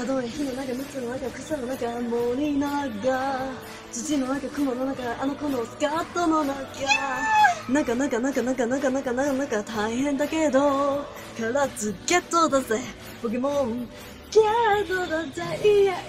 どい火の中、蜜の中、草の中、森の中、土の中、雲の中、あの子のスカートの中、中、大変だけど、からずゲットだぜ、ポケモン、ゲットだぜ、いや、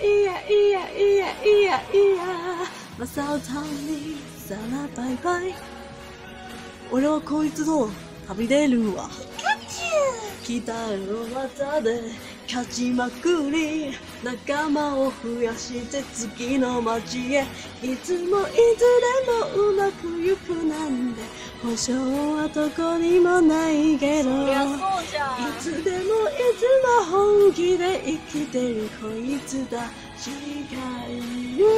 マサオタウンに、さらバイバイ。俺はこいつと旅出るわ。北の技で勝ちまくり、仲間を増やして次の街へ、いつでもうまくゆくなんて保証はどこにもないけど、いつでも本気で生きてるこいつだしかいる。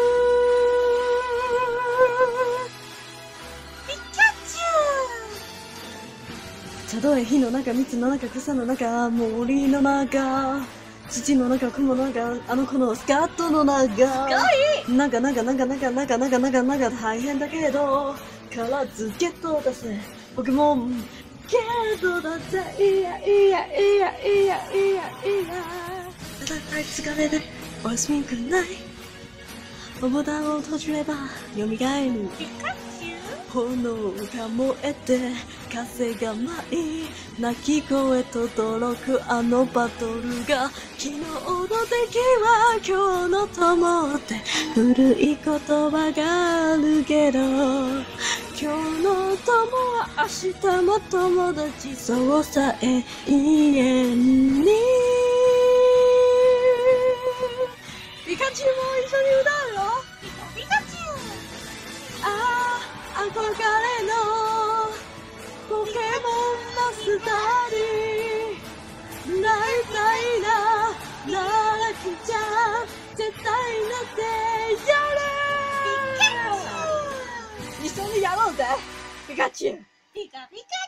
たとえ火の中、蜜の中、草の中、森の中、土の中、雲の中、あの子のスカートの中、中、大変だけど、からずゲットだぜ、ポケモン、ゲットだぜ、いや。あいつがねで、おやすみくんない。ボタンを閉じれば、蘇る。炎が燃えて風が舞い、鳴き声と驚くあのバトルが、昨日の敵は今日の友って、古い言葉があるけど、今日の友は明日も友達、そうさえ言えんに。ピカチュウも一緒に歌うよ。ピカチュウ、憧れのポケモンマスターになりたいな、ならきちゃ絶対なってやれ。一緒にやろうぜ、ピカチュウ。ピカピカ。